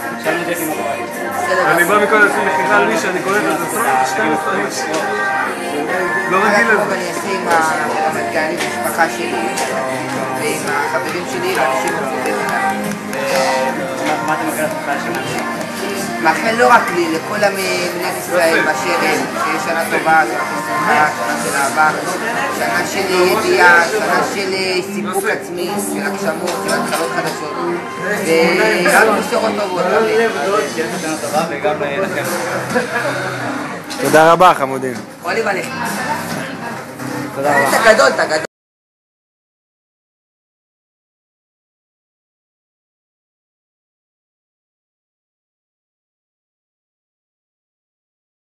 אני בא מכל עצמי מחירה לי שאני קורא את זה 12 לא רגיל לזה. אני אעשה עם המתגענים במשפחה שלי ועם החברים שלי ואנשים מפותחים. מה אתה מקרא לך השנה? מאחל לא רק לי, לכל מדינת ישראל באשר הם, שיש שנה טובה, שנה של שמחה, שנה של אהבה, שנה של ידיעה, שנה של סיפוק עצמי, של הגשמות, של התחלות חדשות, ורק בשורות טובות. שנה טובה וגם לכם. תודה רבה חמודים. אוהלים עליכם. תודה רבה. אתה גדול, אתה גדול.